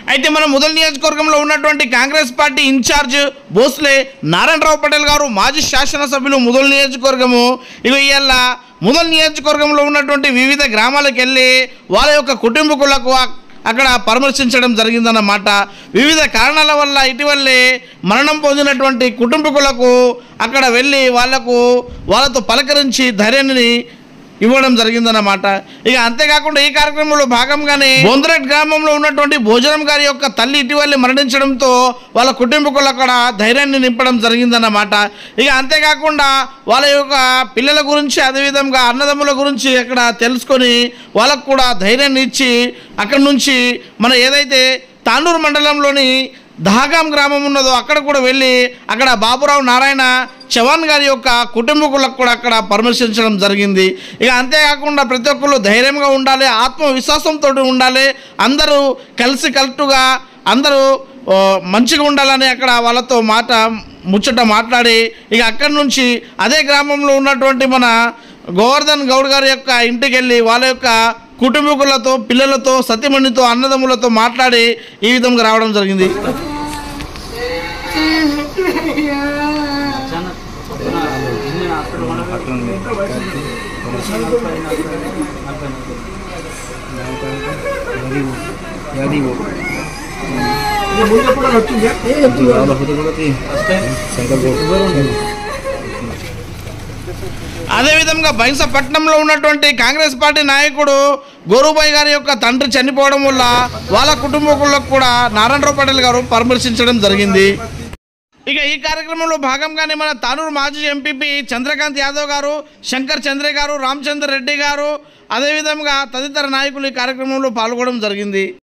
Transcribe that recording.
అయితే మన ముదల్ నియోజకవర్గంలో ఉన్నటువంటి కాంగ్రెస్ పార్టీ ఇన్ఛార్జ్ భోస్లే నారాయణరావు పటేల్ గారు మాజీ శాసనసభ్యులు ముదల్ నియోజకవర్గము ఇవాళ ముదల్ నియోజకవర్గంలో ఉన్నటువంటి వివిధ గ్రామాలకు వెళ్ళి వాళ్ళ యొక్క కుటుంబకులకు అక్కడ పరామర్శించడం జరిగిందన్నమాట. వివిధ కారణాల వల్ల ఇటీవలే మరణం పొందినటువంటి కుటుంబకులకు అక్కడ వెళ్ళి వాళ్ళతో పలకరించి ధైర్యాన్ని ఇవ్వడం జరిగిందన్నమాట. ఇక అంతేకాకుండా ఈ కార్యక్రమంలో భాగంగానే బొందరెట్ గ్రామంలో ఉన్నటువంటి భోజనం గారి యొక్క తల్లి ఇటీవలే మరణించడంతో వాళ్ళ కుటుంబకులు అక్కడ ధైర్యాన్ని నింపడం జరిగిందన్నమాట. ఇక అంతేకాకుండా వాళ్ళ యొక్క పిల్లల గురించి అదేవిధంగా అన్నదమ్ముల గురించి అక్కడ తెలుసుకొని వాళ్ళకు కూడా ధైర్యాన్ని ఇచ్చి అక్కడి నుంచి మన ఏదైతే తాండూరు మండలంలోని దహగాం గ్రామం ఉన్నదో అక్కడ కూడా వెళ్ళి అక్కడ బాబురావు నారాయణ చవాన్ గారి యొక్క కుటుంబకులకు కూడా అక్కడ పరామర్శించడం జరిగింది. ఇక అంతేకాకుండా ప్రతి ఒక్కరు ధైర్యంగా ఉండాలి, ఆత్మవిశ్వాసంతో ఉండాలి, అందరూ కలిసికట్టుగా అందరూ మంచిగా ఉండాలని అక్కడ వాళ్ళతో ముచ్చట మాట్లాడి ఇక అక్కడి నుంచి అదే గ్రామంలో ఉన్నటువంటి మన గోవర్ధన్ గౌడ్ గారి యొక్క ఇంటికి వెళ్ళి వాళ్ళ యొక్క కుటుంబకులతో పిల్లలతో సతీమణితో అన్నదమ్ములతో మాట్లాడి ఈ విధంగా రావడం జరిగింది. అదేవిధంగా బైంసపట్నంలో ఉన్నటువంటి కాంగ్రెస్ పార్టీ నాయకుడు గోరుబాయి గారి యొక్క తండ్రి చనిపోవడం వల్ల వాళ్ళ కుటుంబకులకు కూడా నారాయణరావు పటేల్ గారు పరామర్శించడం జరిగింది. ఇక ఈ కార్యక్రమంలో భాగంగానే మన తానూరు మాజీ ఎంపీపీ చంద్రకాంత్ యాదవ్ గారు, శంకర్ చంద్రే గారు, రామచంద్ర రెడ్డి గారు అదేవిధంగా తదితర నాయకులు ఈ కార్యక్రమంలో పాల్గొనడం జరిగింది.